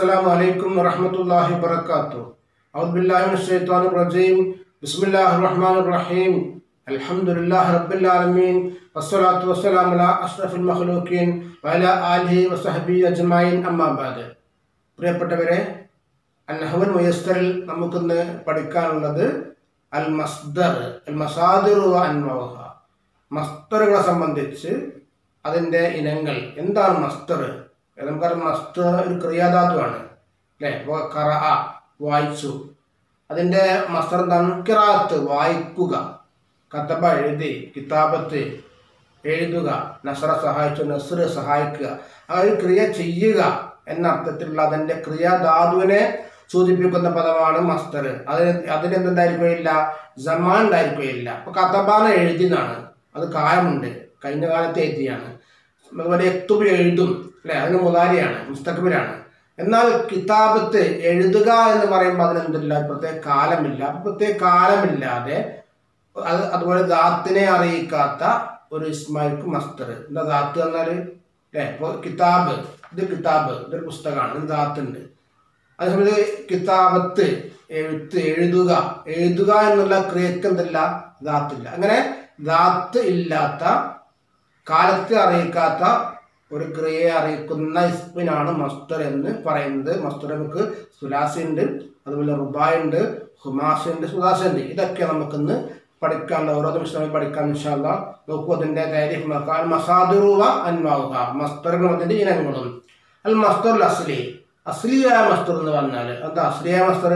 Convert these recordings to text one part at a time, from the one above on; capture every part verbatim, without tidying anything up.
अस्सलामु अलैकुम वरहमतुल्लाहि वबरकातुहू। औज़ु बिल्लाहि मिनश शैतानिर रजीम। बिस्मिल्लाहिर रहमानिर रहीम। अल्हम्दुलिल्लाहि रब्बिल आलमीन वस्सलातु वस्सलामु अला अश्रफिल मഖ്ലൂഖീൻ വഅലാ ആലിഹി വസഹ്ബിഹി അജ്മഈൻ അമ്മാ ബഅദ്. പ്രിയപ്പെട്ടവരെ, അൻ-നഹ്വുൽ മുയസ്സറിൽ നമുക്കിന്ന് പഠിക്കാനുള്ളത് അൽ മസ്ദർ, അൽ മസാദിർ വ അൻവാഉഹ. മസ്ദറുകളെ സംബന്ധിച്ച് അതിൻ്റെ ഇനങ്ങൾ. എന്താണ് മസ്ദർ? നമുക്കറിയാം, മസ്ദർ ഒരു ക്രിയാധാതുവാണ് അല്ലേ. ഇപ്പോൾ ഖറഅ വായിച്ചു, അതിൻ്റെ മസ്ദർ എന്താണ്? ഖിറാഅത്ത് വായിക്കുക. കതബ എഴുതി, കിതാബത്ത് എഴുതുക, നസറ സഹായിച്ചു, നസ്ർ സഹായിക്കുക. ആ ഒരു ക്രിയ ചെയ്യുക എന്ന അർത്ഥത്തിലുള്ള അതിൻ്റെ ക്രിയാധാതുവിനെ സൂചിപ്പിക്കുന്ന പദമാണ് മസ്ദർ. അതിന് അതിനെന്തുണ്ടായിരിക്കുകയില്ല? സമാൻ ഉണ്ടായിരിക്കുകയില്ല. അപ്പോൾ കതബാന എഴുതിനാണ്, അത് കായമുണ്ട്, കഴിഞ്ഞ കാലത്ത് എഴുതിയാണ്. അതുപോലെ എക്തുബ് എഴുതും അല്ലേ, അതിന് മുതാരിയാണ്, മുസ്തഖ്ബിലാണ്. എന്നാൽ കിതാബത്ത് എഴുതുക എന്ന് പറയുമ്പോൾ അതിനെന്തില്ല? പ്രത്യേക കാലമില്ല. പ്രത്യേക കാലമില്ലാതെ അത് അതുപോലെ ദാത്തിനെ അറിയിക്കാത്ത ഒരു ഇസ്മായിൽക്ക് മസ്ദർ. എന്താ ദാത്ത് എന്നാൽ? അല്ലേ, ഇപ്പോൾ കിതാബ്, ഇത് കിതാബ്, ഇതൊരു പുസ്തകമാണ്, ഇതിന് ദാത്തുണ്ട്. അതേസമയത്ത് കിതാബത്ത് എഴുത്ത്, എഴുതുക, എഴുതുക എന്നുള്ള ക്രിയക്ക് എന്തില്ല? ദാത്തില്ല. അങ്ങനെ ദാത്ത് ഇല്ലാത്ത, കാലത്തെ അറിയിക്കാത്ത ഒരു ക്രിയയെ അറിയിക്കുന്ന ഇസ്മിനാണ് മസ്ദർ എന്ന് പറയുന്നത്. മസ്ദർ നമുക്ക് സുലാസി ഉണ്ട്, അതുപോലെ റുബായ് ഉണ്ട്, ഹുമാസി ഉണ്ട്, സുദാസി ഉണ്ട്. ഇതൊക്കെ നമുക്കിന്ന് പഠിക്കാനുള്ള, ഓരോ നിമിഷമായി പഠിക്കാൻ ഇൻഷാ അല്ലാഹ്. നോക്കൂ, അതിൻ്റെ താരീഖ് നോക്കാം. അൽ മസാദിറു വ അൻവാഉഹ, മസ്ദറുകളും അതിൻ്റെ ഇനങ്ങളും. അൽ മസ്ദറുൽ അസ്ലി, അസ്ലിയായ മസ്ദർ എന്ന് പറഞ്ഞാൽ എന്താ? അസ്ലിയായ മസ്ദർ,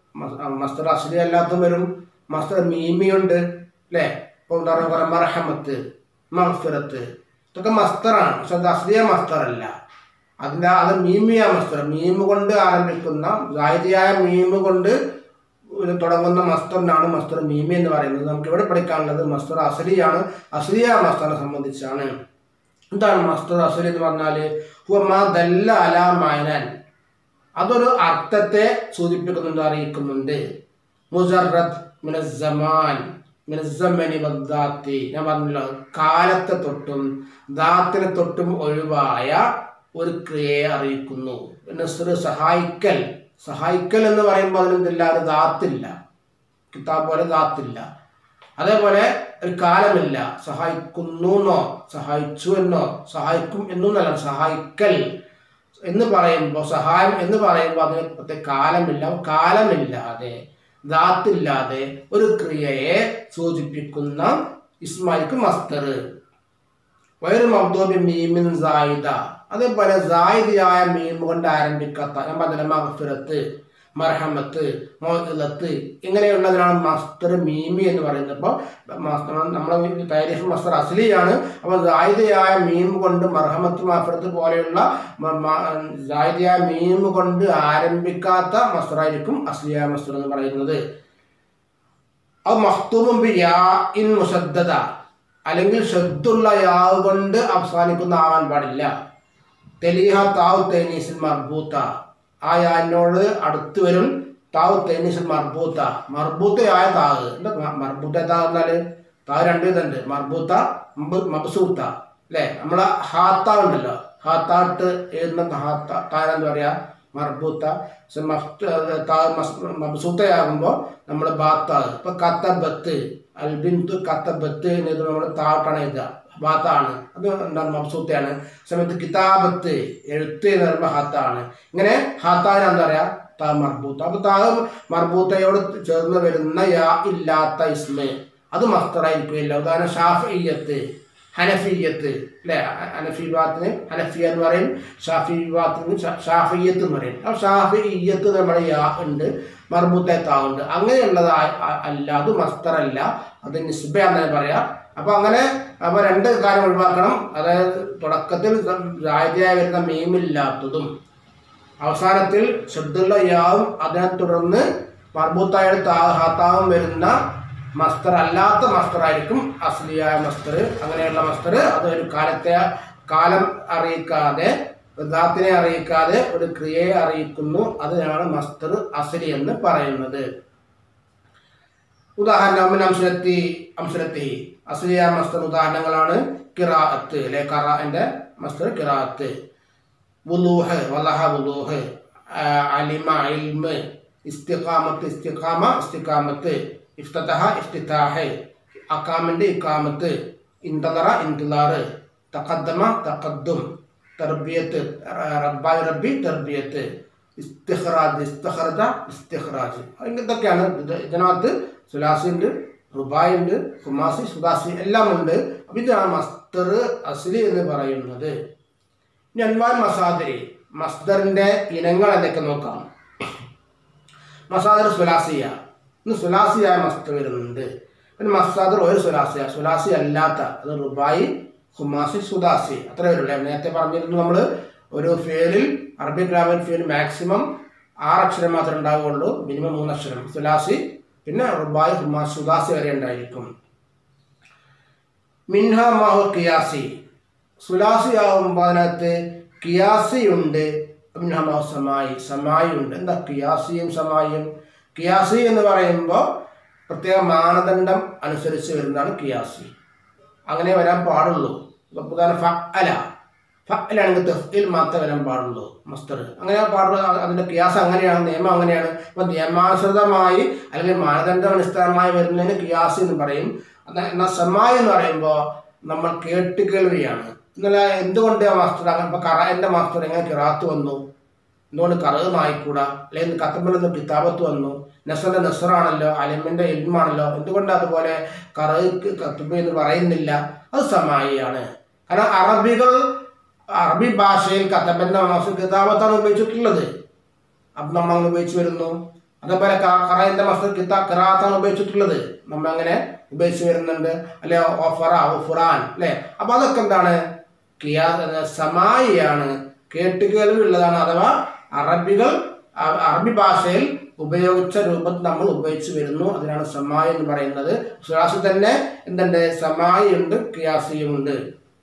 മസ്ദർ അസ്ലി അല്ലാത്തതും വരും. മസ്ദർ മീമിയുണ്ട് അല്ലേ. ഇപ്പോൾ ഉദാഹരണം പറയാം, മർഹമത്ത്, മഗ്ഫിറത്ത്, ഇതൊക്കെ മസ്ദറാണ്. പക്ഷെ അത് അസ്ലിയ മസ്ദറല്ല. അതിൻ്റെ അത് മീമിയ മസ്ദർ, മീമ് കൊണ്ട് ആരംഭിക്കുന്ന, സായിദിയായ മീമ് കൊണ്ട് തുടങ്ങുന്ന മസ്ദറിനാണ് മസ്ദർ മീമി എന്ന് പറയുന്നത്. നമുക്ക് ഇവിടെ പഠിക്കാനുള്ളത് മസ്ദർ അസ്ലിയാണ്. അസ്ലിയ മസ്ദറിനെ സംബന്ധിച്ചാണ്. എന്താണ് മസ്ദർ അസ്ലി എന്ന് പറഞ്ഞാൽ? ഹുവ മാ ദല്ല അലാ മഅനാൻ, അതൊരു അർത്ഥത്തെ സൂചിപ്പിക്കുന്നുണ്ട്, അറിയിക്കുന്നുണ്ട്. മുജറദ് മിനസ് സമാൻ, മിനസ്സമനി വദ്ദാത്തി, ഞാൻ പറഞ്ഞല്ലോ, കാലത്തെ തൊട്ടും ദാത്തിനെ തൊട്ടും ഒഴിവായ ഒരു ക്രിയയെ അറിയിക്കുന്നു. നസ്ർ സഹായിക്കൽ, സഹായിക്കൽ എന്ന് പറയുമ്പോൾ അതിനെന്തില്ല? ഒരു ദാത്തില്ല. കിതാബ് പോലെ ദാത്തില്ല. അതേപോലെ ഒരു കാലമില്ല. സഹായിക്കുന്നു എന്നോ സഹായിച്ചു എന്നോ സഹായിക്കും എന്നൊന്നല്ല, സഹായിക്കൽ എന്ന് പറയുമ്പോൾ, സഹായം എന്ന് പറയുമ്പോൾ അതിന് പ്രത്യേക കാലമില്ല. കാലമില്ലാതെ, ദാത്തില്ലാതെ ഒരു ക്രിയയെ സൂചിപ്പിക്കുന്ന ഇസ്മായിൽക്ക് മസ്ദർ. വൈറു മഗ്ദൂബി മീമിൻ സായിദ, അതേപോലെ സായിദിയായ മീം കൊണ്ട് ആരംഭിക്കാത്ത, ഞാൻ പറഞ്ഞ മഗ്ഫിറത്ത്, മർഹമത്ത്, മൗഇദത്ത്, ഇങ്ങനെയുള്ളതിനാണ് മസ്ദർ മീമി എന്ന് പറയുന്നത്. അപ്പോൾ നമ്മളെ താരീഖ് മസ്ദർ അസ്ലിയാണ്. അപ്പോൾ സായിദിയായ മീം കൊണ്ട്, മർഹമത്ത്, മഗ്ഫിറത്ത് പോലെയുള്ള സായിദിയായ മീം കൊണ്ട് ആരംഭിക്കാത്ത മസ്ദറായിരിക്കും അസ്ലിയായ മസ്ദർ എന്ന് പറയുന്നത്. അത് മഖ്തൂമുൻ ബി യാഇൻ മുശദ്ദദ, അല്ലെങ്കിൽ ഷദ്ദുള്ള യാ കൊണ്ട് അവസാനിക്കുന്ന ആവാൻ പാടില്ല. തെലീഹ താവ് തൈനീസിൽ മർബൂത്ത, ആ യാനോട് അടുത്ത് വരും താവ് തൈനീസിൽ മർബൂത്ത, മർബൂത്തയായ താവ്. എന്താ മർബൂത്ത താവ് എന്നാൽ? താവ് രണ്ട് വിധമുണ്ട്, മർബൂത്ത, മബ്സൂത്ത അല്ലേ. നമ്മളെ ഹാത്താ ഉണ്ടല്ലോ, ഹാത്താട്ട് എഴുതുന്ന ഹാത്ത താരെന്താ പറയുക? മർബൂത്ത. മബ്സൂത്തയാകുമ്പോൾ നമ്മൾ ബാത്താവ്. ഇപ്പൊ കത്തബത്ത്, അൽബിന്തു കത്തബത്ത് എന്നത് നമ്മൾ താട്ടാണ് എഴുതുക, ബാത്താണ്, അത് എന്താണ്? മബ്സൂത്തയാണ്. സമയത്ത് കിതാബത്ത്, എഴുത്ത് എന്ന് പറയുമ്പോൾ ഹാത്താണ്. ഇങ്ങനെ ഹാത്താവിന് എന്താ പറയുക? താ മർബൂത്ത. അപ്പൊ താ മർബൂത്തയോട് ചേർന്ന് വരുന്ന യാ ഇല്ലാത്ത ഇസ്മ അത് മസ്ദറായിരിക്കില്ല. ഉദാഹരണം ഷാഫിയ്യത്ത്, ഹനഫിയ്യത്ത് അല്ലേ. ഹനഫി വിഭാഗത്തിന് ഹനഫിയ എന്ന് പറയും, ഷാഫി വിഭാഗത്തിന് ഷാഫിയ്യത്ത് എന്ന് പറയും. ആ ഷാഫിയ്യത്ത് നമ്മുടെ യാ ഉണ്ട്, മർബൂത്ത താവുണ്ട്. അങ്ങനെയുള്ളത് അല്ല, അത് മസ്ദറല്ല, അത് നിസ്ബയാണെന്ന് പറയാം. അപ്പൊ അങ്ങനെ അപ്പൊ രണ്ട് കാര്യം ഒഴിവാക്കണം. അതായത് തുടക്കത്തിൽ സായിദിയായി വരുന്ന മീമില്ലാത്തതും അവസാനത്തിൽ ഷദ്ദുള്ള യാവും അതിനെ തുടർന്ന് മർബൂത്തായ ഹാത്താവും വരുന്ന മസ്ദർ അല്ലാത്ത മസ്ദറായിരിക്കും അസ്ലിയായ മസ്ദർ. അങ്ങനെയുള്ള മസ്ദർ അത് ഒരു കാലത്തെ, കാലം അറിയിക്കാതെ, ദാത്തിനെ അറിയിക്കാതെ ഒരു ക്രിയയെ അറിയിക്കുന്നു. അതിനാണ് മസ്ദർ അസ്ലി എന്ന് പറയുന്നത്. ഉദാഹരണം അംശലത്തി, അംശലത്തി അസ്ലിയായ മസ്ദർ ഉദാഹരണങ്ങളാണ് ഖിറാഅത്ത് അല്ലെ, ഖറാഅന്റെ മസ്ദർ ഖിറാഅത്ത്. വുളൂഹ്, വലഹ വുളൂഹ്, അലിമ ഇൽമ്, ഇസ്തിഖാമത്ത് ഇസ്തിഖാമ ഇസ്തിഖാമത്ത്, ഇഫ്തതഹ ഇഫ്തിതാഹ്, അഖാമിൻ്റെ ഇഖാമത്ത്, ഇന്തദറ ഇന്തദാറ്, തഖദ്ദമ തഖദ്ദും, തർബിയത്ത് റബ്ബായി റബ്ബി തർബിയത്ത്, ഇസ്തിഖ്റാജ് ഇസ്തിഖ്റജ ഇസ്തിഖ്റാജ്. ഇതൊക്കെയാണ് ഇതിനകത്ത് സുലാസി ഉണ്ട്, റുബായി ഉണ്ട്, ഖുമാസി സുദാസി എല്ലാം ഉണ്ട്. അപ്പം ഇതാണ് മസ്ദർ അസ്ലി എന്ന് പറയുന്നത്. ഇനി അൻവാൻ മസാദിരി, മസ്ദറിൻ്റെ ഇനങ്ങൾ എന്തൊക്കെ നോക്കാം. മസാദർ സുലാസിയ, ഇന്ന് സുലാസിയായ മസ്ദർ വരുന്നുണ്ട്. പിന്നെ മസാദർ ഒരു സുലാസിയ, സുലാസി അല്ലാത്ത അത് റുബായി ഖുമാസി സുദാസി അത്ര വരുള്ളൂ. നേരത്തെ പറഞ്ഞിരുന്നു നമ്മൾ ഒരു ഫേലിൽ അറബി ഗ്രാമർ ഫേൽ മാക്സിമം ആറ് അക്ഷരം മാത്രമേ ഉണ്ടാവുകയുള്ളൂ, മിനിമം മൂന്നക്ഷരം. സുലാസി പിന്നെ റുബായി ഖുമാസി സുദാസി വരെ ഉണ്ടായിരിക്കും. മിൻഹ മാഹു കിയാസി, സുലാസി ആകുമ്പോൾ അതിനകത്ത് കിയാസി ഉണ്ട്, മിൻഹ മാഹു സമായി, സമായി ഉണ്ട്. എന്താ കിയാസിയും സമായിയും? കിയാസി എന്ന് പറയുമ്പോൾ പ്രത്യേക മാനദണ്ഡം അനുസരിച്ച് വരുന്നതാണ് കിയാസി. അങ്ങനെ വരാൻ പാടുള്ളൂ. ഉദാഹരണം ഫഅല, ഫഅലാണെങ്കിൽ തഫ്ഈൽ മാത്രമേ വരാൻ പാടുള്ളൂ മസ്ദർ. അങ്ങനെ പാടുള്ളൂ. അതിൻ്റെ കിയാസ് അങ്ങനെയാണ്, നിയമം അങ്ങനെയാണ്. അപ്പോൾ നിയമാനുസൃതമായി അല്ലെങ്കിൽ മാനദണ്ഡം അടിസ്ഥാനമായി വരുന്നതിന് കിയാസ് എന്ന് പറയും. എന്നാൽ സമായി എന്ന് പറയുമ്പോൾ നമ്മൾ കേട്ട് കേൾവിയാണ്. എന്നാൽ എന്തുകൊണ്ട് ആ മാസ്റ്റർ അങ്ങനെ ഇപ്പോൾ ഖറാഇൻ്റെ മാസ്റ്റർ എങ്ങനെ ഖിറാഅത്ത് വന്നു, എന്തുകൊണ്ട് ഖറഅ് ആയിക്കൂടാ? അല്ലെങ്കിൽ കത്തബിൽ നിന്ന് കിതാബത്ത് വന്നു, നസറിൻ്റെ നസറാണല്ലോ, അലിമിൻ്റെ ഇൽമാണല്ലോ, എന്തുകൊണ്ട് അതുപോലെ ഖറഅ് കത്തബ് എന്ന് പറയുന്നില്ല? അത് സമായിയാണ്. കാരണം അറബികൾ അറബി ഭാഷയിൽ കത്തബിൻ്റെ മാസ്റ്റർ കിതാബത്താണ് ഉപയോഗിച്ചിട്ടുള്ളത്. അപ്പം നമ്മൾ അങ്ങനെ ഉപയോഗിച്ച് വരുന്നു. അതേപോലെ ഖറഅഇൻ്റെ മാസ്റ്റർ കിതാ ഖിറാഅത്താണ് ഉപയോഗിച്ചിട്ടുള്ളത്, നമ്മൾ അങ്ങനെ ഉപയോഗിച്ച് വരുന്നുണ്ട്. അല്ലെ ഒഫറ ഉഫുറാൻ അല്ലേ? അപ്പം അതൊക്കെ എന്താണ്? കിയാ സമായിയാണ്, കേട്ടുകേൾവി ഉള്ളതാണ്. അഥവാ അറബികൾ അറബി ഭാഷയിൽ ഉപയോഗിച്ച രൂപത്തിൽ നമ്മൾ ഉപയോഗിച്ച് വരുന്നു. അതിനാണ് സമായി എന്ന് പറയുന്നത്. സുലാസി തന്നെ എന്തുണ്ട്? സമായി ഉണ്ട്, കിയാസിയും ഉണ്ട്.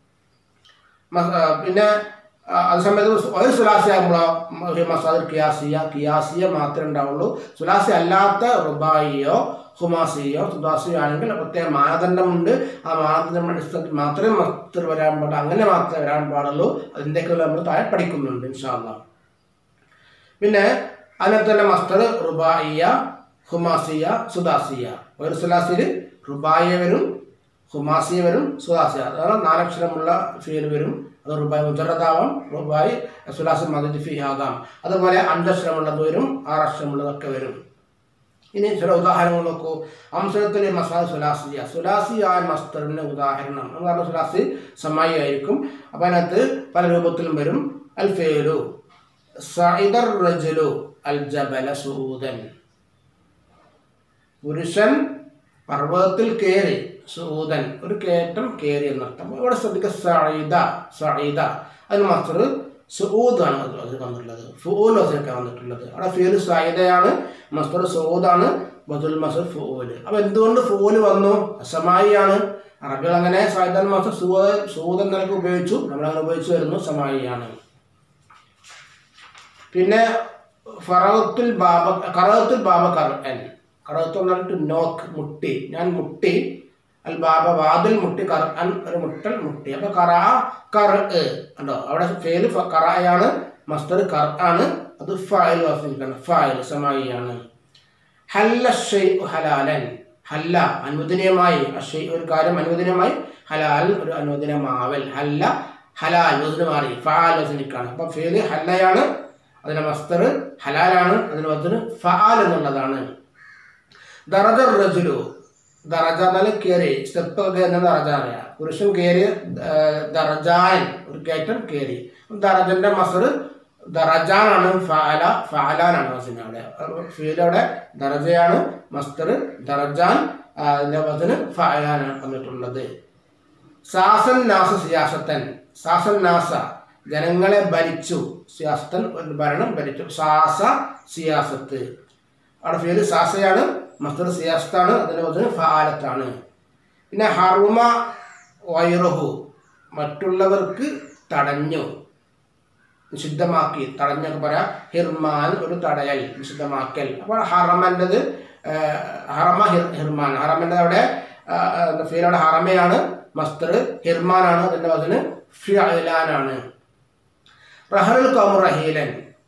പിന്നെ അതേസമയത്ത് ഒരു സുലാസി ആകുമ്പോഴോ മസാദിർ കിയാസിയ, കിയാസിയ മാത്രമേ ഉണ്ടാവുള്ളൂ. സുലാസി അല്ലാത്ത റുബായിയോ ഖുമാസിയോ സുദാസിയോ ആണെങ്കിൽ പ്രത്യേക മാനദണ്ഡമുണ്ട്. ആ മാനദണ്ഡം അടിസ്ഥാനത്തിൽ മാത്രമേ മസ്ദർ വരാൻ പാടുള്ളൂ. അങ്ങനെ മാത്രമേ വരാൻ പാടുള്ളൂ. അതിൻ്റെയൊക്കെ നമ്മൾ താഴെ പഠിക്കുന്നുണ്ട് ഇൻഷാ അല്ലാഹ്. പിന്നെ അതിനകത്ത് തന്നെ മസ്ദർ റുബായിയ, ഖുമാസിയ, സുദാസിയ. ഒരു സുലാസിൽ റുബായിയ വരും, ഖുമാസിയ വരും, സുദാസിയ. അതാണ് നാലക്ഷരമുള്ള ഫീൽ വരും. അത് റുബായി മുജറദാവാം, റുബായി സുലാസി മദദ് ഫീ ആകാം. അതുപോലെ അഞ്ചക്ഷരമുള്ളത് വരും, ആറക്ഷരമുള്ളതൊക്കെ വരും. ഇനി ചില ഉദാഹരണങ്ങൾ നോക്കൂ. അംസലത്തിലെ മസാദ് സുലാസിയ, സുലാസിയായ മസ്ദറിൻ്റെ ഉദാഹരണം എന്ന് പറഞ്ഞാൽ സുലാസി സമായി ആയിരിക്കും. അപ്പം അതിനകത്ത് പല രൂപത്തിലും വരും. അൽ ഫേലു സഇദർ റജുലു അൽ ജബല സൂദൻ, പുരുഷൻ പർവ്വതത്തിൽ കയറി, സൂദൻ ഒരു കയറ്റം കയറി എന്നർത്ഥം. ഇവിടെ ശ്രദ്ധിക്കുക, സഈദ സഈദ അതിന് മസ്ദർ സഊദാണ് അതിൽ വന്നിട്ടുള്ളത്, ഫുഊൽ വസിനൊക്കെ വന്നിട്ടുള്ളത്. അവിടെ ഫീൽ സഈദയാണ്, മസ്ദർ സഊദാണ്, ബദുൽ മസ്ദർ ഫുഊൽ. അപ്പോൾ എന്തുകൊണ്ട് ഫുഊൽ വന്നു? സമായിയാണ്. അറബികൾ അങ്ങനെ സഈദൻ മസ്ദർ സൂദൻ സൂദൻ നിലക്ക് ഉപയോഗിച്ചു, നമ്മളങ്ങനെ ഉപയോഗിച്ച് വരുന്നു, സമായിയാണ്. പിന്നെ ഫറത്തുൽ ബാബ, ഖറഅത്തുൽ ബാബ ഖർഅൻ, ഖറഅത്ത് എന്ന് പറഞ്ഞിട്ട് നോക്ക്, മുട്ടി, ഞാൻ മുട്ടി. അൽ ബാബ വാതിൽ മുട്ടി, ഖർഅൻ ഒരു മുട്ടൽ മുട്ടി. അപ്പോൾ ഖറഅ ഖർഅ് ഉണ്ടോ? അവിടെ ഫേൽ ഖറഅയാണ്, മസ്ദർ ഖർഅാണ്, അത് ഫാഇൽ വസിലാണ്, ഫാഇൽ സമായിയാണ്. ഹല്ല ശൈഉ ഹലാലൻ, ഹല്ല അനുവദനീയമായി, അശൈ ഒരു കാര്യം അനുവദനീയമായി, ഹലാൽ ഒരു അനുവദനീയമാവൽ. ഹല്ല ഹലാൽ വസ്ന മാറി, ഫഅൽ വസ്നിക്കാണ്. അപ്പോൾ ഫേൽ ഹല്ലയാണ്, അതിൻ്റെ മസ്ദർ ഹലാലാണ്, അതിന് വസ്ന ഫഅൽ എന്നുള്ളതാണ്. ദറജ റജുലു, ദറജ എന്നാൽ കയറി, സ്റ്റെപ്പ് ഒക്കെ എന്നാൽ ദറജ അറിയാം. പുരുഷൻ കയറി, ദറജാൻ ഒരു കയറ്റം കയറി. ദറജന്റെ മസ്ദർ ദറജാനാണ്, ഫഅല ഫഅലാനാണ് വസ്ന. അവിടെ ഫീലവിടെ ദറജയാണ്, മസ്ദർ ദറജാൻ, അതിൻ്റെ വസ്ന ഫഅലാനാണ് വന്നിട്ടുള്ളത്. സാസൻ നാസ സിയാസത്തൻ, സാസൻ നാസ ജനങ്ങളെ ഭരിച്ചു, സിയാസത്തൻ ഒരു ഭരണം ഭരിച്ചു, സാസ സിയാസത്ത്. അവിടെ ഫീല് സാസയാണ്, മസ്ദർ സിയാസത്താണ്, അതിൻ്റെ വസ്ന ഫഅലത്താണ്. പിന്നെ ഹറുമ വൈറഹു മറ്റുള്ളവർക്ക് തടഞ്ഞു, നിഷിദ്ധമാക്കി, തടഞ്ഞൊക്കെ പറയാം. ഹിർമാൻ ഒരു തടയൽ, നിഷിദ്ധമാക്കൽ. അപ്പോൾ ഹറമൻ്റെത് ഹറമ ഹിർമാൻ, ഹറമൻ്റെ അവിടെ ഫീലവിടെ ഹറമയാണ്, മസ്ദർ ഹിർമാനാണ്, അതിൻ്റെ വസ്ന ഫിഅലാനാണ്. റഹലുൽ ഖൗമു റഹീലൻ,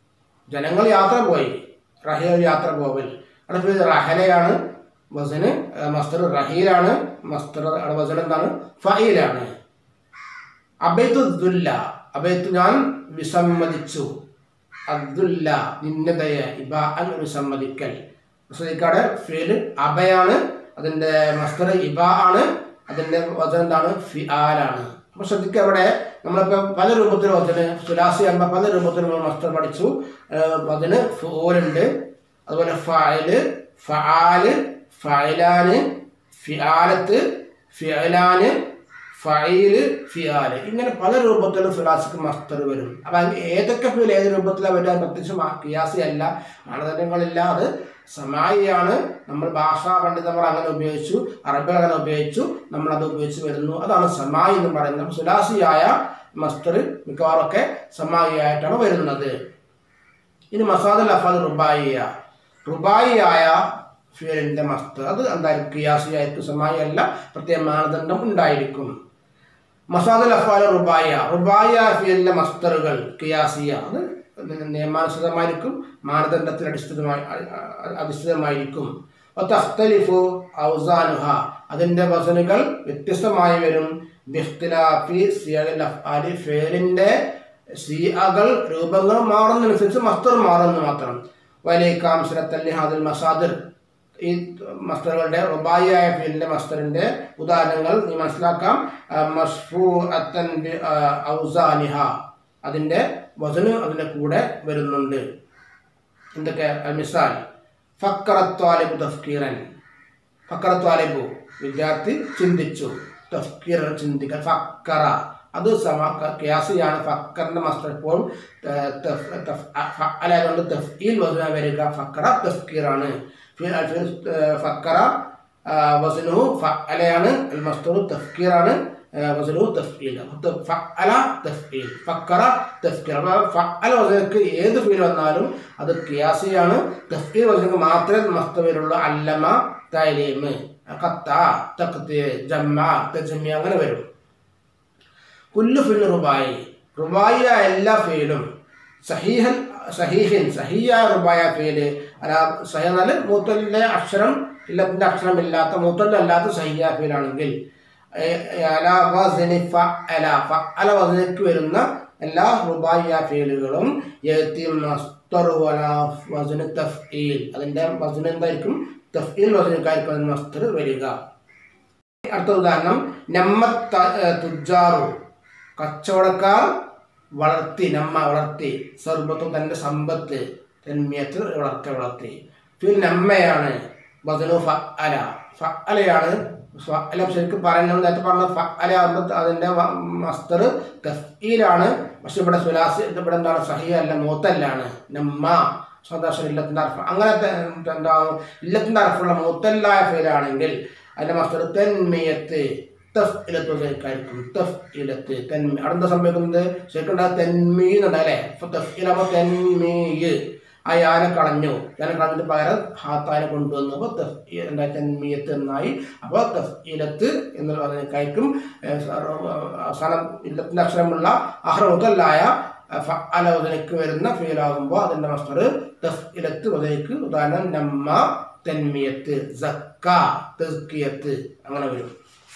ജനങ്ങൾ യാത്ര പോയി, റഹീൽ യാത്ര പോവൽ. അവിടെ റഹലയാണ് വസന്, മസ്തർ റഹീലാണ്, മസ്തർ അവിടെ വസൻ എന്താണ് ഫഈലാണ്. അബൈതു ദുല്ല, അബൈതു ഞാൻ വിസമ്മതിച്ചു, അദ്ദുല്ല നിന്നതയ, ഇബാഅൻ വിസമ്മതിക്കൽ. ശ്രദ്ധിക്കാട് ഫീല് അബയാണ്, അതിൻ്റെ മസ്തർ ഇബാ ആണ്, അതിൻ്റെ വചനം എന്താണ് ഫിആലാണ്. അപ്പോൾ ശ്രദ്ധിക്കുക, അവിടെ നമ്മളിപ്പോൾ പല രൂപത്തിൽ വചന് സുലാസി ആകുമ്പോൾ പല രൂപത്തിൽ നമ്മൾ മസ്തർ പഠിച്ചു. വചന് ഫൂലുണ്ട്, അതുപോലെ ഫഅല്, ഫആല്, ഫഅലാന്, ഫിആലത്ത്, ഫിഅലാന്, ഫഈല്, ഫിആല്, ഇങ്ങനെ പല രൂപത്തിലും സുലാസിക്ക് മസ്തർ വരും. അപ്പം ഏതൊക്കെ ഫീൽ ഏത് രൂപത്തിലാണ് വരിക പ്രത്യേകിച്ച് കിയാസി അല്ല, മാനദണ്ഡങ്ങളില്ല, അത് സമായിയാണ്. നമ്മൾ ഭാഷാ പണ്ഡിതന്മാർ അങ്ങനെ ഉപയോഗിച്ചു, അറബികൾ അങ്ങനെ ഉപയോഗിച്ചു, നമ്മളത് ഉപയോഗിച്ച് വരുന്നു. അതാണ് സമായി എന്ന് പറയുന്നത്. സുലാസിയായ മസ്തർ മിക്കവാറും ഒക്കെ സമായി ആയിട്ടാണ് വരുന്നത്. ഇനി മസാദുൽ അഫ്ആൽ റുബായിയ, റുബായിയായ ഫീലിൻ്റെ മസ്തർ അത് എന്തായാലും കിയാസിയായിരിക്കും, സമായി അല്ല, പ്രത്യേക മാനദണ്ഡം ഉണ്ടായിരിക്കും. മസാദുൽ അഫ്ആൽ റുബായിയ, റുബായിയ ഫീലിൻ്റെ മസ്തറുകൾ കിയാസിയ അത് നിയമാനുസൃതമായിരിക്കും, മാനദണ്ഡത്തിൽ അടിസ്ഥാനമായി അധിഷ്ഠിതമായിരിക്കും. തഖ്തലിഫു ഔസാനുഹ, അതിൻ്റെ വസനുകൾ വ്യത്യസ്തമായി വരും. ബിഖ്തിലാഫി സിയഗിൽ അഫ്ആലി, ഫേലിൻ്റെ സിയകൾ രൂപങ്ങൾ മാറുന്നതനുസരിച്ച് മസ്തർ മാറുന്നു മാത്രം. വലൈക്കാം സിറത്തല്ലി ഹാദിൽ മസാദിർ, ഈ മസ്തറുകളുടെ റുബായിയായ ഫീലിൻ്റെ മസ്തറിൻ്റെ ഉദാഹരണങ്ങൾ നീ മനസ്സിലാക്കാം. മസ്ഫൂഅത്തൻ ബി ഔസാനിഹ, അതിൻ്റെ വസന് അതിൻ്റെ കൂടെ വരുന്നുണ്ട്. എന്തൊക്കെ? മിസാൽ ഫക്കറത്വാലിബു തഫ്കീറൻ, ഫക്കറത്വാലിബു വിദ്യാർത്ഥി ചിന്തിച്ചു, തഫ്കീറൻ ചിന്തിക്കൽ, ഫക്കറ അത് സമ കിയാസിയാണ്. ഫക്കറിൻ്റെ മസ്തർ എപ്പോഴും ഫഅലായതുകൊണ്ട് തഫ്ഈൽ വസന വരിക, ഫക്കറ തഫ്കീറാണ്. ഫക്കറ വസനുഹു ഫഅലയാണ്, അൽ മസ്തറു തഫ്കീറാണ്, വസനുഹു തഫ്ഈൽ. ഫഅല തഫ്ഈൽ, ഫക്കറ തഫ്കീർ. ഫഅല വസനക്ക് ഏത് ഫീൽ വന്നാലും അത് കിയാസിയാണ്. തഫ്ഈൽ വസനക്ക് മാത്രമേ മസ്തറിലുള്ള അല്ലമ, തഅലീം, ഖത്ത, തഖ്തീർ, ജമഅ, തജ്മിയ അങ്ങനെ വരും. കുല്ലു ഫീൽ റുബായി, റുബായിയ എല്ലാ ഫീലും സഹീഹൻ സഹീഹിൻ, സഹീയായ റുബായ ഫീല് അല്ല, സഹീഹ് എന്നാൽ മൂത്തലിൻ്റെ അക്ഷരം ഇല്ലത്തിൻ്റെ അക്ഷരമില്ലാത്ത മൂത്തല്ലല്ലാത്ത സഹീയ ഫീലാണെങ്കിൽ അല വസ്നി ഫഅല, ഫഅല വസ്നിക്ക് വരുന്ന എല്ലാ റുബായിയ ഫീലുകളും യഅതി മസ്തറു അലാ വസ്നി തഫ്ഈൽ, അതിൻ്റെ വസ്ന് എന്തായിരിക്കും? തഫ്ഈൽ വസ്നിക്കായിരിക്കും അതിന് മസ്തർ വരിക. അടുത്ത ഉദാഹരണം നമ്മ തുജാറു, കച്ചവടക്കാർ വളർത്തി, നമ്മ വളർത്തി, സർബത്തു തൻ്റെ സമ്പത്ത്, തന്മിയത്ത് വളർത്തി വളർത്തി. ഫീൽ നമ്മയാണ്, വസ്നു ഫഅല, ഫഅലയാണ്. ഫഅല ശരിക്കും പറയുന്നത് നേരത്തെ പറഞ്ഞ ഫഅല ആകുമ്പോൾ അതിൻ്റെ മസ്തർ തഫ്ഈലാണ്. പക്ഷെ ഇവിടെ സുലാസി ഇവിടെ എന്താണ്? സഹീഹ് അല്ല, മൂത്തല്ലാണ്. നമ്മ സദാശ ഇല്ലത്തിൻ്റെ അർഫ്, അങ്ങനത്തെ എന്താവും ഇല്ലത്തിൻ്റെ അർഫുള്ള മൂത്തല്ലായ ഫീലാണെങ്കിൽ അതിൻ്റെ മസ്തർ തന്മിയത്ത്, തഫ്ഇലത്ത് ശരിക്കായിരിക്കും. തഫ്ഇലത്ത് തന്മി, അവിടെ എന്താ സംഭവിക്കുന്നത്? ശരിക്കും തെന്മീന്നുണ്ട് അല്ലേ? തഫ്ഇലാകുമ്പോൾ തെന്മീയ്, ആ യാനെ കളഞ്ഞു, യാനെ കളഞ്ഞിട്ട് പകരം ഹാത്താനെ കൊണ്ടുവന്നു, അപ്പോൾ തഫ് എന്താ തെന്മീയത്ത് എന്നായി. അപ്പോൾ തഫ്ഇലത്ത് എന്ന് പറഞ്ഞേക്കായിരിക്കും. അവസാനം ഇല്ലത്തിൻ്റെ അക്ഷരമുള്ള അഹ്റ മുതലായ ഫഅല വസനക്ക് വരുന്ന ഫീലാകുമ്പോൾ അതിൻ്റെ മസ്തർ തഫ്ഇലത്ത് വസനക്ക്. ഉദാഹരണം നമ്മ, തന്മിയത്ത്, സക്ക, തസ്കിയത്ത് അങ്ങനെ വരും.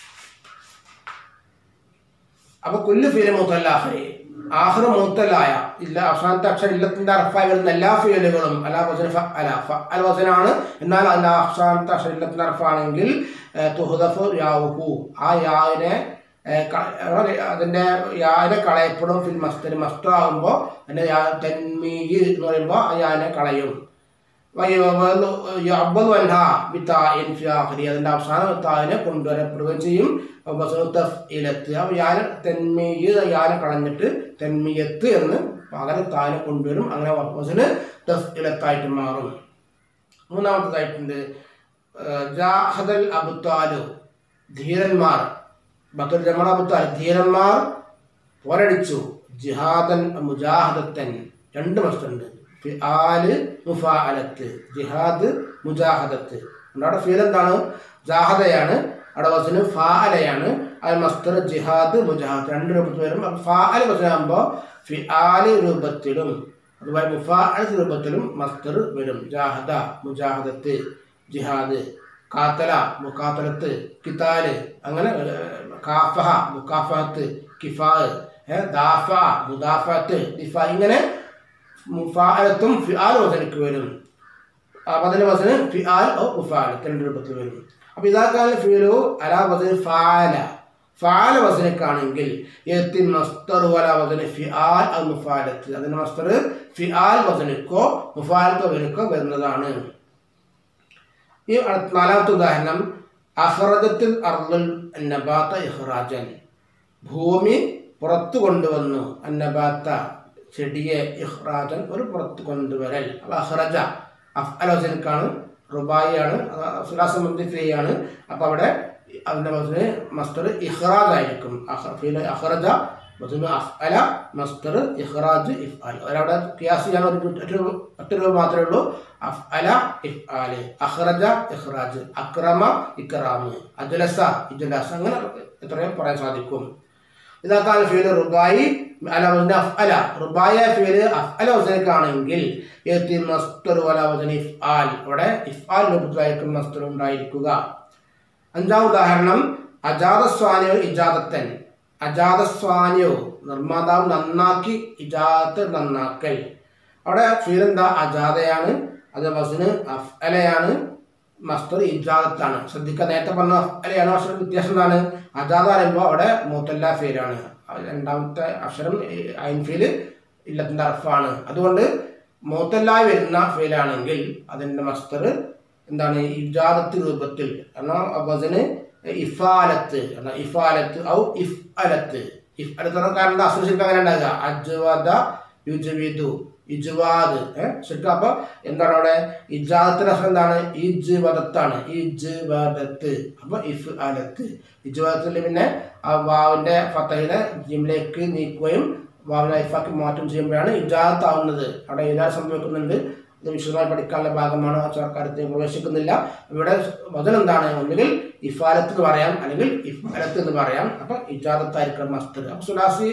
അപ്പോൾ കുല്ലു ഫീൽ മുത്തല്ലാഹി, ആഖിർ മുത്തല്ലായ ഇല്ല അവസാനത്തെ അക്ഷരം ഇല്ലത്തിൻ്റെ അർഫായി വരുന്ന എല്ലാ ഫീലുകളും അലാ വസന ഫഅല, ഫഅല വസനാണ്. എന്നാൽ അതിൻ്റെ അവസാനത്തെ അക്ഷരം ഇല്ലത്തിൻ്റെ അർഫാണെങ്കിൽ തുഹ്ദഫു യാഉഹു, ആ യാവിനെ അതിൻ്റെ യാവിനെ കളയപ്പെടും. ഫിൽ മസ്തർ, മസ്തർ ആകുമ്പോൾ അതിൻ്റെ യാ തന്മീയ് എന്ന് പറയുമ്പോൾ ആ യാവിനെ കളയും. അതിൻ്റെ അവസാനം താനെ കൊണ്ടുവരപ്പെടുകയും ചെയ്യും. തഫ്ഇലത്ത്, യാന തെന്മീയ് യാനെ കളഞ്ഞിട്ട് തെന്മിയത്ത് എന്ന് പകരം താനെ കൊണ്ടുവരും. അങ്ങനെ വസ്ന് തഫ്ഇലത്തായിട്ട് മാറും. മൂന്നാമത്തേതായിട്ടുണ്ട് ജാഹദൽ അബ്താലു, ധീരന്മാർ, ബത്തുൽ ജമഅ അബ്താൽ ധീരന്മാർ പോരടിച്ചു. ജിഹാദൻ മുജാഹദത്തൻ, രണ്ട് മസ്തുണ്ട്. ഫിആല് മുഫാഅലത്ത്, ജിഹാദ് മുജാഹദത്ത്. അവിടെ ഫീൽ എന്താണ്? ജാഹദയാണ്. അവിടെ വസ്ന് ഫാഅലയാണ്. അത് മസ്തർ ജിഹാദ് മുജാഹദ് രണ്ട് രൂപത്തിൽ വരും. അപ്പോൾ ഫാഅൽ വസ്നാകുമ്പോൾ ഫിആല് രൂപത്തിലും അതുപോലെ മുഫാഅലത്ത് രൂപത്തിലും മസ്ദർ വരും. ജാഹദ മുജാഹദത്ത്, ജിഹാദ്, കാത്തല മുഖാത്തലത്ത്, കിതാല്, അങ്ങനെ കാഫഹ മുക്കാഫത്ത്, കിഫാ, ദാഫ മുദാഫത്ത്, ദിഫാ, ഇങ്ങനെ മുഫാഅലത്തും ഫിആൽ വസനക്ക് വരും. വസന വസന ഫിആൽ ഔ മുഫാഅലത്ത് രണ്ട് രൂപത്തിൽ വരും. അപ്പോൾ ഇദാ കാന ഫിഅലു അലാ വസന ഫഅല, ഫഅല വസനക്കാണെങ്കിൽ യത്തി മസ്ദർ വലാ വസന ഫിആൽ ഔ മുഫാഅലത്ത്, അതിന്റെ മസ്ദർ ഫിആൽ വസനക്കോ മുഫാഅലത്ത് വസനക്കോ വരുന്നതാണ്. ഈ നാലാമത്തെ ഉദാഹരണം അഖ്റജത്തിൽ അർദുൽ നബാത ഇഖ്റാജൻ, ഭൂമി പുറത്തു കൊണ്ടുവന്നു, അന്നബാത്ത ചെടിയെ, ഇഖ്റാജൻ ഒരു പുറത്തു കൊണ്ടുവരൽ. അപ്പോൾ അഖ്റജ അഫ്അൽ വസനക്കാണ്, റുബായിയാണ്, സുലാസം മുദ്ദിഫിയാണ്. അപ്പോൾ അവിടെ അതിൻ്റെ വസന മസ്ദർ ഇഖ്റാജ് ആയിരിക്കും. അഖ്റജ വസന അഫ്അല, മസ്ദർ ഇഖ്റാജ് ഇഫ്ആൽ. അവിടെ ഖിയാസ് ചെയ്യാൻ ഒരു ഒറ്റ രൂപ മാത്രമേ ഉള്ളൂ, അഫ്അല ഇഫ്ആല്, അഖ്റജ ഇഖ്റാജ്, അക്രമ ഇക്റാമ്, അജ്ലസ ഇജ്ലാസ്, അങ്ങനെ എത്രയും പറയാൻ സാധിക്കും. ഇദാ കാന ഫിഅൽ റുബായി അലാ വസന അഫ്അല, റുബായ ഫിഅൽ അഫ്അല വസനക്കാണെങ്കിൽ യതി മസ്ദർ വലാ വസന ഇഫ്ആൽ, അവിടെ ഇഫ്ആൽ രൂപത്തിലായിരിക്കും മസ്ദർ ഉണ്ടായിരിക്കുക. അഞ്ചാം ഉദാഹരണം അജാദസ്വാനിയോ ഇജാദത്തൻ, അജാദസ്വാനിയോ നിർമ്മാതാവ് നന്നാക്കി, ഇജാദത്ത് നന്നാക്കൽ. അവിടെ ഫിഅൽ എന്താ? അജാദയാണ്, അത് വസന് അഫ്അലയാണ്, മസ്ദർ ഇജാദത്താണ്. ശ്രദ്ധിക്കുക, നേരത്തെ പറഞ്ഞ അഫ്അലയാണ്, പക്ഷേ വ്യത്യാസം എന്താണ്? അജാദ പറയുമ്പോൾ അവിടെ മുതല്ല ഫിഅലാണ്, രണ്ടാമത്തെ അക്ഷരം ഐൻ ഫിഅൽ ഇല്ലത്തിന്റെ അർഫാണ്. അതുകൊണ്ട് മുതല്ലായി വരുന്ന ഫിഅലാണെങ്കിൽ അതിന്റെ മസ്ദർ എന്താണ്? ഇജാദത്ത് രൂപത്തിൽ, കാരണം വസന് ഇഫാലത്ത്, ഇഫാലത്ത് ഔ ഇഫ്അലത്ത്. ഇഫ്അലത്ത് കാരണം അസ്ൽ ശരിക്കും അങ്ങനെ ഉണ്ടാകുക, അജ്വദ യുജ്വിദു, ഇജ്വാദ്. ശരിക്കും അപ്പൊ എന്താണ് അവിടെ? ഇജാദത്തിന്റെ അസ്ൽ എന്താണ്? ഇജ്വദത്താണ്, ഇജ്വദത്ത്. അപ്പൊ ഇഫ്അലത്ത്, ഇജ്വദത്തിൽ പിന്നെ ആ വാവിന്റെ ഫതഹിനെ ജിംലേക്ക് നീക്കുകയും വാവിനെ ഇഫാക്കി മാറ്റം ചെയ്യുമ്പോഴാണ് ഇജാദത്ത് ആവുന്നത്. അവിടെ ഇജാദത്ത് സംഭവിക്കുന്നുണ്ട്, ഇത് വിശദമായി പഠിക്കാനുള്ള ഭാഗമാണ്, അടുത്ത് പ്രവേശിക്കുന്നില്ല. ഇവിടെ വചനം എന്താണ്? ഒന്നുകിൽ ഇഫാലത്ത് എന്ന് പറയാം, അല്ലെങ്കിൽ ഇഫ്അലത്ത് എന്ന് പറയാം. അപ്പൊ ഇജാദത്തായിരിക്കണം മസ്ദർ. അപ്പൊ സുലാസി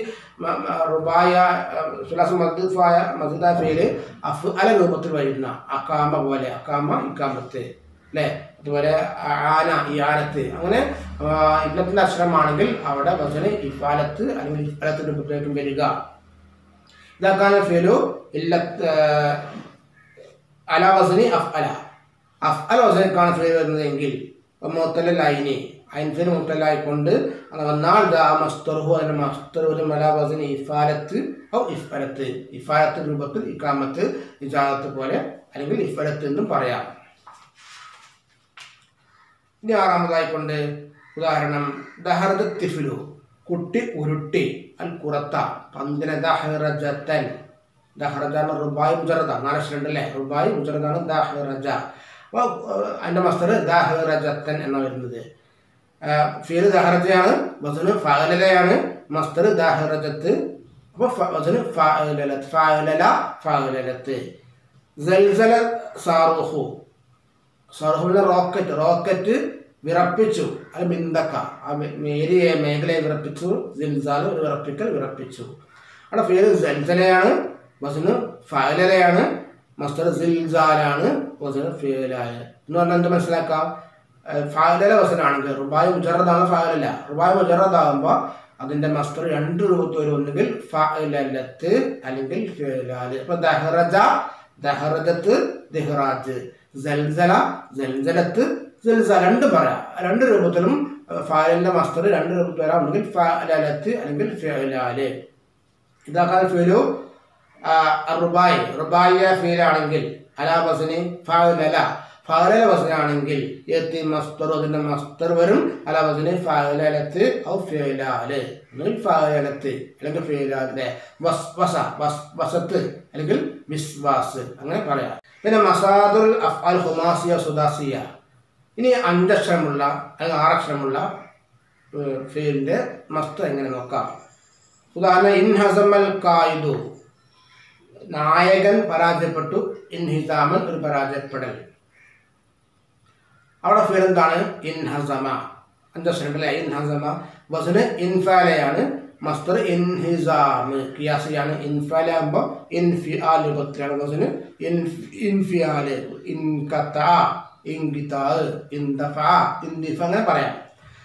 റുബായ സുലാസി മദ്ദുഫായ മസ്ദാ ഫിഅല് അഫ്അല രൂപത്തിൽ വരുന്ന അഖാമ പോലെ, അഖാമ ഇഖാമത്ത് അല്ലേ, അതുപോലെ ആന ഇയാനത്ത്, അങ്ങനെ ഇല്ലത്തിന്റെ അക്ഷരമാണെങ്കിൽ അവിടെ വസന ഇഫാലത്ത് അല്ലെങ്കിൽ ഇഫ്അലത്ത് രൂപത്തിലേക്കും വരിക. ഇതാക്കാന ഫിഅലു ഇല്ലത്ത് അലാ വസനി അഫ്അല, അഫ്അല വസനക്കാണ് ഫിഅൽ വരുന്നതെങ്കിൽ മുഅത്തലൽ ഐനി, ഐൻ ഫിഅൽ മുഅത്തലായിക്കൊണ്ട് അങ്ങനെ വന്നാൽ ദാ മസ്ദറുഹു, അതിന്റെ മസ്ദർ വരും അലാ വസനി ഇഫാലത്ത് ഔ ഇഫ്അലത്ത്, ഇഫാലത്ത് രൂപത്തിൽ ഇഖാമത്ത് ഇജാദത്ത് പോലെ, അല്ലെങ്കിൽ ഇഫ്അലത്ത് എന്നും പറയാം. ഇനി ആറാമതായിക്കൊണ്ട് ഉദാഹരണം ദഹറജ തിഫ്ലു, കുട്ടി ഉരുട്ടി, അൽ കുറത്ത പന്തിനെ, ദഹറജത്തൻ, ദഹറജാണ് റുബായി മുജറദ, നാലക്ഷരം അല്ലേ, റുബായി മുജറദാണ് ദഹറജ. അപ്പോൾ അതിൻ്റെ മസ്ദർ ദഹറജത്തൻ എന്നാണ് വരുന്നത്. ഫിഅൽ ദഹറജയാണ്, വസന് ഫഅലലയാണ്, മസ്ദർ ദഹറജത്ത്. അപ്പോൾ വസന് ഫഅലലത്ത്, ഫഅലല ഫഅലലത്ത്. സൽസല സാറുഹു, സാറുഹുവിനെ റോക്കറ്റ്, റോക്കറ്റ് വിറപ്പിച്ചു, അത് ബിന്ദക്ക, ആ ഏരിയയെ മേഖലയെ വിറപ്പിച്ചു, സിൽസാൽ ഒരു വിറപ്പിക്കൽ, വിറപ്പിച്ചു. അവിടെ ഫിഅൽ സൽസലയാണ്, വസന് ഫഅലലയാണ്, മസ്ദർ സിൽസാലാണ്, വസന് ഫിഅലായ. എന്ന് പറഞ്ഞാൽ എന്ത് മനസ്സിലാക്കാം? ഫഅലല വസനാണെങ്കിൽ റുബായി മുജറദാണ് ഫഅലല, റുബായി മുജറദാകുമ്പോൾ അതിന്റെ മസ്ദർ രണ്ട് രൂപത്തിൽ വരും, ഒന്നുകിൽ ഫഅലലത്ത് അല്ലെങ്കിൽ ഫിഅലാല്. ഇപ്പൊ ദഹറജ ദഹറജത്ത് ദിഹ്റാജ്, സൽസല സൽസലത്ത് സിൽസാൽ, രണ്ടും പറയാം. രണ്ട് രൂപത്തിലും ഫഅലിന്റെ മസ്ദർ രണ്ട് രൂപത്തിൽ വരാം, ഒന്നുകിൽ ഫഅലലത്ത് അല്ലെങ്കിൽ ഫിഅലാല്. ഇതാക്കാൻ ഫിഅലു റുബായി, റുബായിയ ഫിഅലാണെങ്കിൽ അലാ വസനി ഫഅലല, ഫഅലല വസനാണെങ്കിൽ യതി മസ്ദർ, അതിന്റെ മസ്ദർ വരും അലാ വസനി ഫഅലലത്ത് ഔ ഫിഅലാല്, അല്ലെങ്കിൽ ഫഅലലത്ത് അല്ലെങ്കിൽ ഫിഅലാല്. വസ്വസ വസ്വസത്ത് അല്ലെങ്കിൽ വിസ്വാസ്, അങ്ങനെ പറയാം. പിന്നെ മസാദുൽ അഫ്അൽ ഖുമാസിയ സുദാസിയ. ഇനി അഞ്ചക്ഷരമുള്ള അല്ലെങ്കിൽ ആറക്ഷരമുള്ള ഫിഅലിന്റെ മസ്ദർ എങ്ങനെ നോക്കാം. ഉദാഹരണം ഇൻഹസമൽ ഖായിദു, നായകൻ പരാജയപ്പെട്ടു, ഇൻഹിസാമൻ ഒരു പരാജയപ്പെടൽ. അവിടെ ഫിഅൽ എന്താണ്? ഇൻഹസമ, അഞ്ചക്ഷരം അല്ലേ, ഇൻഹസമ. വസന് ഇൻഫാലയാണ്, മസ്ദർ ഇൻഹിസാം ഖിയാസിയാണ്. ഇൻഫാലാകുമ്പോൾ ഇൻഫിആൽ രൂപത്തിലാണ് വസന്. ഇൻഫിആൽ, ഇൻഖതാ, ഇൻഖിതാ, ഇൻദഫഅ, ഇൻദിഫ അങ്ങനെ പറയാം.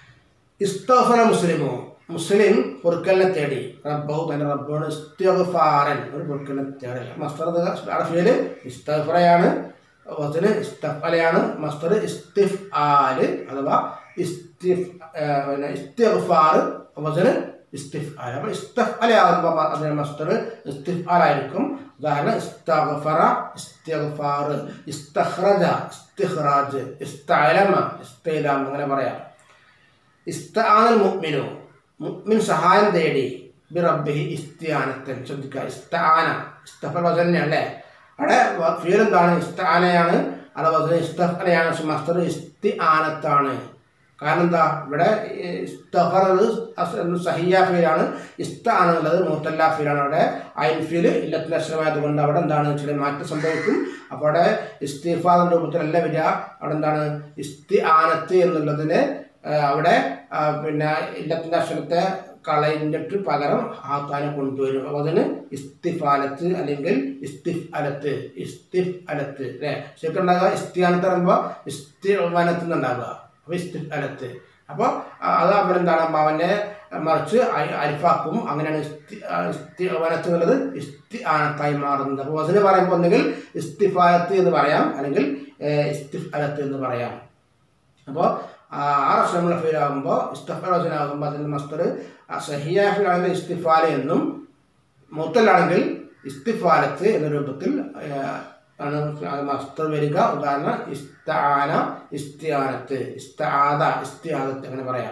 ഇസ്തഗ്ഫറ മുസ്ലിമോ, മുസ്ലിം പൊറുക്കലിനെ തേടി. റബ്ബഹു, തന്റെ റബ്ബോട്. ഇസ്തിഗ്ഫാറൻ, ഒരു പൊറുക്കലിനെ തേടി. മസ്ദർ അറബിയിൽ ഇസ്തഗ്ഫറയാണ്, വസന് ഇസ്തഫഅലയാണ്. മസ്ദർ ഇസ്തിഫ്ആൽ അഥവാ ഇസ്തിഫ് പിന്നെ ഇസ്തിഗ്ഫാർ, വസന് ഇസ്തിഫ്ആൽ. അപ്പോൾ ഇസ്തഫഅല ആകുമ്പോൾ അതിന്റെ മസ്ദർ ഇസ്തിഫ്ആൽ ആയിരിക്കും. ഉദാഹരണം ഇസ്തഗ്ഫറ ഇസ്തിഗ്ഫാർ, ഇസ്തഖ്റജ ഇസ്തിഖ്റാജ്, ഇസ്തഅലമ ഇസ്തിലാം അങ്ങനെ പറയാം. ഇസ്തആനൽ മുഅ്മിനു, മുഅ്മിൻ സഹായം തേടി. ബിറബ്ബിഹി ഇസ്തിആനത്തൻ, ശ്രദ്ധിക്കുക. ഇസ്തആന ഇസ്തഫഅൽ വസന് അല്ലേ, അവിടെ ഫീൽ എന്താണ്? ഇസ്തആനയാണ്. അവിടെ വസന് ഇസ്തഫഅലയാണ്. മസ്ദർ ഇസ്തിആനത്താണ്. കാരണം എന്താ, ഇവിടെ ഇസ്തഗ്ഫറ സഹിയ ഫീലാണ്, ഇസ്തആന എന്നുള്ളത് മുഅത്തല്ല ഫീലാണ്. അവിടെ ഐൻ ഫീൽ ഇല്ലത്തിന്റെ അക്ഷരമായതുകൊണ്ട് അവിടെ എന്താണ് ചില മാറ്റം സംഭവിക്കും. അപ്പോൾ അവിടെ ഇസ്തിഗ്ഫാർ രൂപത്തിലല്ല വരിക. അവിടെ എന്താണ് ഇസ്തിആനത്ത് എന്നുള്ളതിന് അവിടെ പിന്നെ ഇല്ലത്തിന്റെ അക്ഷരത്തെ കളഞ്ഞിട്ട് പകരം ഹാത്താനെ കൊണ്ടുവരും. അപ്പോൾ അതിന് ഇസ്തിഫാലത്ത് അല്ലെങ്കിൽ ഇസ്തിഫ് അലത്ത്, ഇസ്തിഫ് അലത്ത് അല്ലേ ശരിക്കും ഉണ്ടാകുക. ഇസ്തിയാനത്ത് പറയുമ്പോൾ ഇസ്തിഫാനത്ത് എന്നുണ്ടാകുക. അപ്പോൾ ഇസ്തിഫ് അലത്ത്. അപ്പോൾ അത് അവിടെ എന്താണ് അവനെ മറിച്ച് അരിഫാക്കും. അങ്ങനെയാണ് ഇസ്തി ഇസ്തിഫാനത്ത് എന്നുള്ളത് ഇസ്തിആനത്തായി മാറുന്നത്. അപ്പോൾ അതിന് പറയുമ്പോൾ ഒന്നുകിൽ ഇസ്തിഫാലത്ത് എന്ന് പറയാം, അല്ലെങ്കിൽ ഇസ്തിഫ് അലത്ത് എന്ന് പറയാം. അപ്പോൾ ആറ് അക്ഷരമുള്ള ഫീലാകുമ്പോൾ ഇസ്തഗ്ഫറ വസനാകുമ്പോൾ അതിൻ്റെ മസ്ദർ സഹിയ ഫീലാണെങ്കിൽ ഇസ്തിഫാല എന്നും, മുഅത്തലാണെങ്കിൽ ഇസ്തിഫാലത്ത് എന്ന രൂപത്തിൽ ആണ് മസ്ദർ വരിക. ഉദാഹരണം ഇസ്തആന ഇസ്തിആനത്ത്, ഇസ്തആദ ഇസ്തിആദത്ത് അങ്ങനെ പറയാം.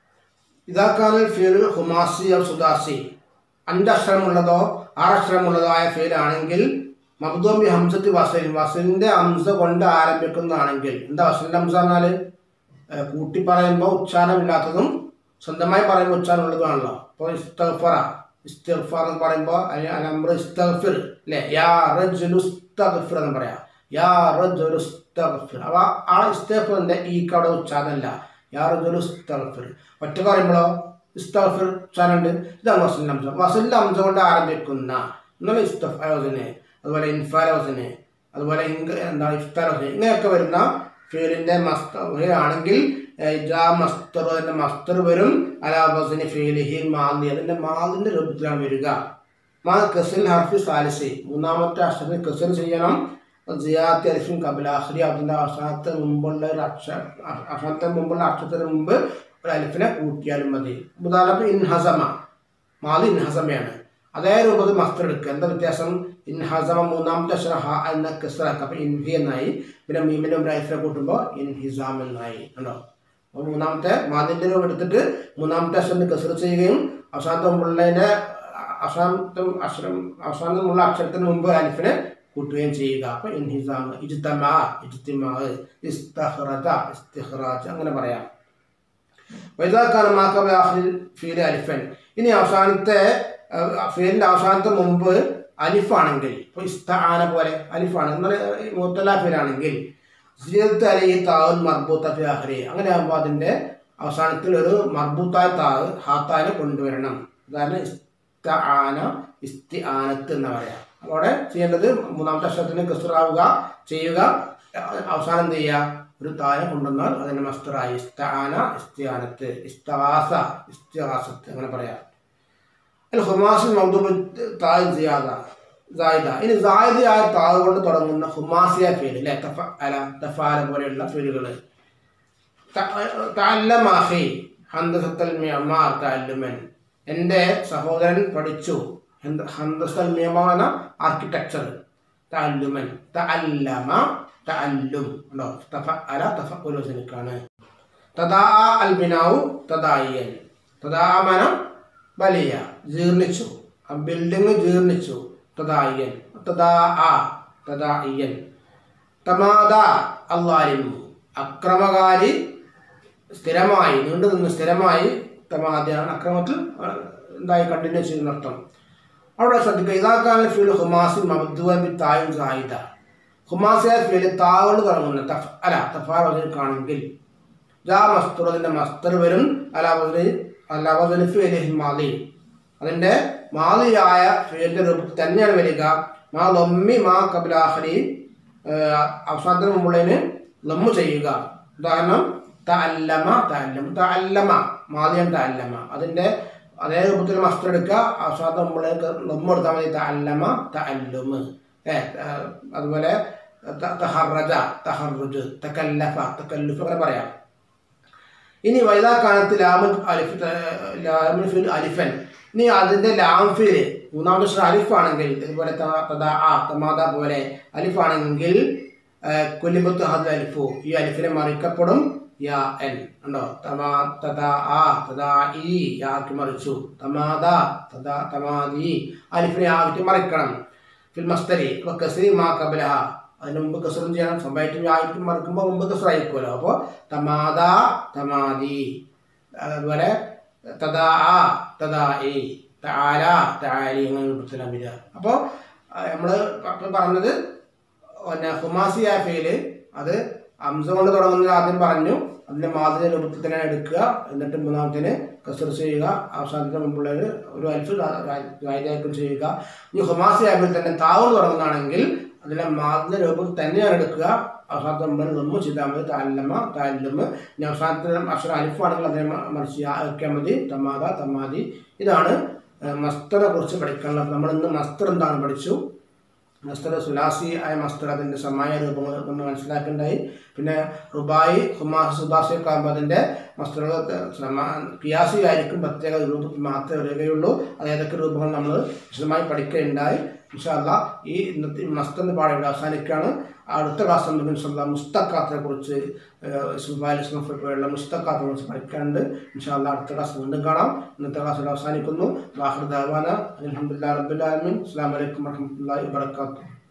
ഇതാക്കാൽ ഫീൽ ഹുമാസി ഔ സുദാസി, അഞ്ചക്ഷരമുള്ളതോ ആറക്ഷരമുള്ളതോ ആയ ഫീലാണെങ്കിൽ മബ്ദൂഉൻ ബി ഹംസത്തി വസ്ലിൻ, വസ്ലിന്റെ ഹംസ കൊണ്ട് ആരംഭിക്കുന്നതാണെങ്കിൽ. എന്താ വസ്ലിന്റെ ഹംസ പറഞ്ഞാൽ? കൂട്ടി പറയുമ്പോൾ ഉച്ചാരണമില്ലാത്തതും സ്വന്തമായി പറയുമ്പോൾ ഉച്ചാരണമുള്ളതുമാണല്ലോ. അപ്പോൾ ഇസ്തഗ്ഫറ ഇസ്തിഗ്ഫാർ എന്ന് പറയുമ്പോൾ അലംറ ഇസ്തഗ്ഫിർ അല്ലേ, യാ റജുലു ഇസ്തഗ്ഫിർ എന്ന് പറയാം. യാ റജുലു ഇസ്തഗ്ഫിർ. അപ്പോൾ ആ ഇസ്തിഗ്ഫാറിന്റെ ഈക്ക് അവിടെ ഉച്ചാരണമല്ല. യാ റജുലു ഇസ്തഗ്ഫിർ. ഒറ്റ പറയുമ്പോഴോ ഇസ്തഗ്ഫിർ ഉച്ചാരണമുണ്ട്. ഇതാണ് വസ്ലിന്റെ ഹംസ. വസ്ലിന്റെ ഹംസ കൊണ്ട് ആരംഭിക്കുന്ന എന്നുള്ള ഇസ്തഗ്ഫാർ വസന്, അതുപോലെ ഇൻഫാൽ വസന്, അതുപോലെ എന്താണ് ഇഫ്താർ വസന്, ഇങ്ങനെയൊക്കെ വരുന്ന ഫീലിന്റെ മസ്ദർ ആണെങ്കിൽ മസ്ദർ അതിന്റെ മസ്ദർ വരും. അലാ വസ്നി ഫീലിഹി മാദി, അതിന്റെ മാദിന്റെ രൂപത്തിലാണ് വരിക. മാ കസ്റിൽ ഹർഫി സാലിസി, മൂന്നാമത്തെ അക്ഷരത്തിന് കസ്ർ ചെയ്യണം. സിയാദത്തി അലിഫിൻ ഖബ്ല ആഖിരി, അതിന്റെ അവസാനത്തെ മുമ്പുള്ള ഒരു അക്ഷര അവസാനത്തെ മുമ്പുള്ള അക്ഷരത്തിന് മുമ്പ് ഒരു അലിഫിനെ കൂട്ടിയാലും മതി. ഉദാഹരണം ഇൻഹസമ, മാദി ഇൻഹസമയാണ്. അതേ രൂപത്തിൽ മസ്ദർ എടുക്കുക. എന്താ വ്യത്യാസം? ഇൻഹസമ മൂന്നാമത്തെ അക്ഷരം ഹ എന്ന കസ്റാക്കുക, അപ്പോൾ ഇൻഹി എന്നായി. പിന്നെ മീമിന്റെ മുമ്പ് അലിഫിനെ കൂട്ടുമ്പോൾ ഇൻഹിസാം എന്നായി. കണ്ടോ? അപ്പോൾ മൂന്നാമത്തെ മാദിന്റെ രൂപം എടുത്തിട്ട് മൂന്നാമത്തെ അക്ഷരത്തിന് കസ്ർ ചെയ്യുകയും അവസാനത്തെ മുമ്പുള്ളതിന്റെ അവസാനത്തെ അക്ഷരം അവസാനമുള്ള അക്ഷരത്തിന് മുമ്പ് അലിഫിനെ കൂട്ടുകയും ചെയ്യുക. അപ്പോൾ ഇൻഹിസാം, ഇജ്തമാ ഇജ്തിമാ, ഇസ്തഖ്റജ ഇസ്തിഖ്റാജ് അങ്ങനെ പറയാം. വൈദാകാന മാ ഖബല ആഖിൽ ഫീൽ അലിഫൻ, ഇനി അവസാനത്തെ ഫീലിന്റെ അവസാനത്തെ മുമ്പ് അലിഫാണെങ്കിൽ, ഇപ്പോൾ ഇസ്തആന പോലെ അലിഫാണ് എന്നാൽ മുഅത്തല ഫീലാണെങ്കിൽ സിയദത്ത് അലൈഹി താഉൻ മർബൂത്ത ഫി ആഖിരി, അങ്ങനെ ആകുമ്പോൾ അതിൻ്റെ അവസാനത്തിൽ ഒരു മർബൂത്തായ താവ് ഹാത്താനെ കൊണ്ടുവരണം. ഉദാഹരണം ഇസ്തആന ഇസ്തിആനത്ത് എന്ന് പറയാം. അവിടെ ചെയ്യേണ്ടത് മൂന്നാമത്തെ അക്ഷരത്തിന് കസ്റാവുക ചെയ്യുക, അവസാനം എന്ത് ചെയ്യുക? ഒരു താനെ കൊണ്ടുവന്നാൽ അതിൻ്റെ മസ്ദറായി. ഇസ്തആന ഇസ്തിആനത്ത്, ഇസ്തഗാസ ഇസ്തിഗാസത്ത് അങ്ങനെ പറയാം. ഹുമാസിൽ മൗദൂബ് തായ് സിയാദ സായിദ, ഇനി സായിദയായ താവ് കൊണ്ട് തുടങ്ങുന്ന ഹുമാസിയ ഫീൽ അല്ലെ, തഫഅല തഫാല പോലെയുള്ള ഫീലുകൾ. തഅല്ലമ അഖി ഹന്ദസത്തുൽ മിഅമാർ തഅല്ലുമൻ, എൻ്റെ സഹോദരൻ പഠിച്ചു. ഹന്ദസത്തുൽ മിഅമാർ ആർക്കിടെക്ചർ, തഅല്ലുമൻ തഅല്ലമ തഅല്ലും ഉണ്ടോ, തഫഅല തഫഅുൽ വസനിക്കാണ്. തദാഅ അൽ ബിനാഉ തദായിയൻ, തദാഅമന വലിയ ജീർണിച്ചു, ആ ബിൽഡിംഗ് ജീർണിച്ചു. തദായിയൻ തദാഅ തദായിയൻ. തമാദ അല്ലാലിമു, അക്രമകാരി സ്ഥിരമായി നീണ്ടു നിന്ന് സ്ഥിരമായി. തമാദയാണ് അക്രമത്തിൽ എന്തായി കണ്ടിന്യൂ ചെയ്യുന്ന അർത്ഥം. അവിടെ ശ്രദ്ധിക്കുക, ഇതാക്കാണ് ഫീൽ ഹുമാസിൻ മബ്ദൂഅൻ ബി തായിൻ സായിദ, ഹുമാസിയ ഫീൽ താവോട് തുടങ്ങുന്ന തഫ് അല തഫാൽ വസനിക്കാണെങ്കിൽ ജാ മസ്ദർ, അതിൻ്റെ മസ്ദർ വരും. അല വസനി അല വസനി ഫീലിൽ മാദി, അതിൻ്റെ മാളിയായ ഫീൽഡ് രൂപത്തിൽ തന്നെയാണ് വരിക. മാ ലമ്മി മാ ഖബ്ല ആഖിരി, അവസാനത്തിന് മുമ്പുള്ളതിന് ലമ്മു ചെയ്യുക. ഉദാഹരണം തഅല്ലമ തഅല്ലം, തഅല്ലമ മാളിയം തഅല്ലമ, അതിൻ്റെ അതേ രൂപത്തിൽ മസ്തർ എടുക്കുക, അവസാനത്തെ മുമ്പുള്ളതിന് ലമ്മു എടുത്താൽ മതി. തഅല്ലമ തഅല്ലുമ്. അതുപോലെ തഹറജ തഹറുജ്, തകല്ലഫ തകല്ലുഫ് അങ്ങനെ പറയാം. ഇനി വൈദാ കാനത്ത് ലാമുൽ അലിഫ് ലാമുൽ ഫിൽ അലിഫൻ, ഇനി അതിൻ്റെ ലാം ഫിൽ മൂന്നാമത്തെ അക്ഷരം അലിഫാണെങ്കിൽ, ഇതുപോലെ തദാ ആ തമാദ പോലെ അലിഫാണെങ്കിൽ കുലിബത്ത് ഹദ് അലിഫു, ഈ അലിഫിനെ മറിക്കപ്പെടും യാ എൻ. ഉണ്ടോ? തമാ തദാ ആ തദാ ഈ യാക്ക് മറിച്ചു. തമാദ തദാ തമാദി, അലിഫിനെ ആക്കി മറിക്കണം. ഫിൽ മസ്തരി കസ്രി മാ ഖബ്ലഹ, അതിന് മുമ്പ് കസറും ചെയ്യണം. സ്വന്തമായിട്ട് ആയിട്ട് മറക്കുമ്പോൾ മുമ്പ് കസർ ആയിരിക്കുമല്ലോ. അപ്പോൾ തമാദ തമാദി, അതുപോലെ തദാ ആ തദാ ഇ, തആല തആലി അങ്ങനെ രൂപത്തിലാണ് വരിക. അപ്പോൾ നമ്മൾ പറഞ്ഞത് പിന്നെ ഹുമാസിയായ ഫീല് അത് ഹംസ കൊണ്ട് തുടങ്ങുന്നത് ആദ്യം പറഞ്ഞു, അതിൻ്റെ മാതിരി രൂപത്തിൽ തന്നെ എടുക്കുക. എന്നിട്ട് മൂന്നാമത്തേന് കസർ ചെയ്യുക, അവസാനത്തിന് മുമ്പുള്ളത് ഒരു അൽഫ് വായിക്കും ചെയ്യുക. ഇനി ഹുമാസിയായ തന്നെ താവ് തുടങ്ങുന്നതാണെങ്കിൽ അതിലെ മാതിരി രൂപത്തിൽ തന്നെയാണ് എടുക്കുക. അവസാനത്തെ മുമ്പിൽ ലമ്മു ചെയ്താൽ മതി. തഅല്ലമ തഅല്ലുമ്. ഇനി അവസാനത്തെ അക്ഷരം അലിഫാണെങ്കിൽ അതിനെ മറിച്ച് ആക്കിയാൽ മതി. തമാദ തമാദി. ഇതാണ് മസ്തറെ കുറിച്ച് പഠിക്കാനുള്ളത്. നമ്മളിന്ന് മസ്തർ എന്താണ് പഠിച്ചു. മസ്തർ സുലാസി ആയ മസ്തർ, അതിൻ്റെ സമായ രൂപങ്ങൾ നമ്മൾ മനസ്സിലാക്കേണ്ടായി. പിന്നെ റുബായി ഹുമാസ് സുദാസിയൊക്കെ ആകുമ്പോൾ അതിൻ്റെ മസ്തറുകൾ കിയാസി ആയിരിക്കും, പ്രത്യേക രൂപത്തിൽ മാത്രമേ വരികയുള്ളൂ. അത് ഏതൊക്കെ രൂപങ്ങൾ നമ്മൾ വിശദമായി പഠിക്കുകയുണ്ടായി. ഇൻഷാ അല്ലാഹ് ഈ ഇന്നത്തെ മസ്തറിൻ്റെ പാഠം ഇവിടെ അവസാനിക്കുകയാണ്. അടുത്ത ക്ലാസ് നമുക്ക് ഇൻഷാ അല്ലാഹ് മുസ്തഖാത്തിനെ കുറിച്ച് പോലുള്ള മുസ്തഖാത്തിനെ കുറിച്ച് പഠിക്കാനുണ്ട്. ഇൻഷാ അല്ലാഹ് അടുത്ത ക്ലാസ് വീണ്ടും കാണാം. ഇന്നത്തെ ക്ലാസ് ഇവിടെ അവസാനിക്കുന്നു. ആഖിറു ദഅവാന അൽഹംദുലില്ലാഹി റബ്ബിൽ ആലമീൻ. അസ്സലാമു അലൈക്കും വറഹ്മത്തുള്ളാഹി വബറകാതുഹു.